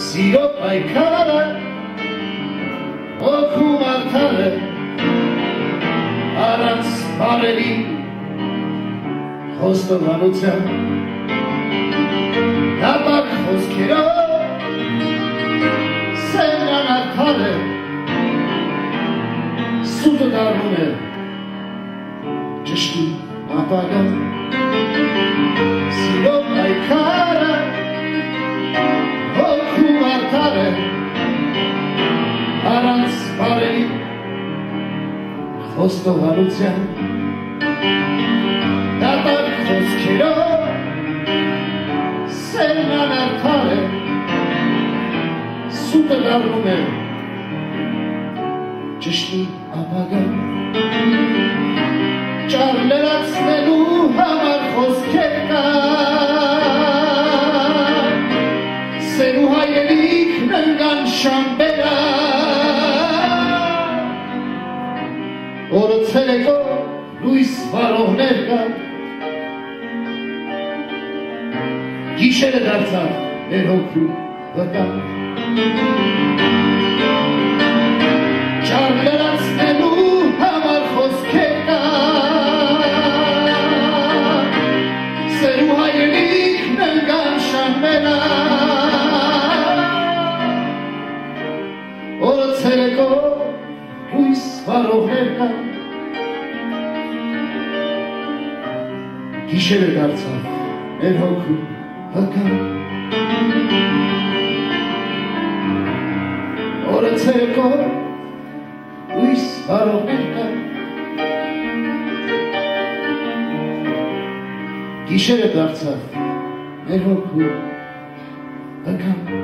Siro paikara okumartare Arats bareli Խոստովանության Դապակ խոսքերով Սենան արդար է Սուտը դարվում է Ճշտի ապագա Սիրո պայքարը Հոգում արդար է Առանց բարելի Խոստովանության Դապակ խոսքերով Սենան արդար է Սուտը դարվում է Ճշտի ապագա Ճար լրացնելու համար խոսքեր կա Սերու հայերիքն ընկան շամբերա Օրը ցերեկո լույս վարողներ կան Գիշերը դարձավ մեր հոգու վտանգ Ճար լրացնելու համար խոսքեր կա Սերու հայերիքն ընկան շամբերա Օրը ցերեկո լույս վարողներ կան Գիշերը դարձավ մեր հոգու վտանգ Օրը ցերեկո լույս վարողներ կան Գիշերը դարձավ մեր հոգու վտանգ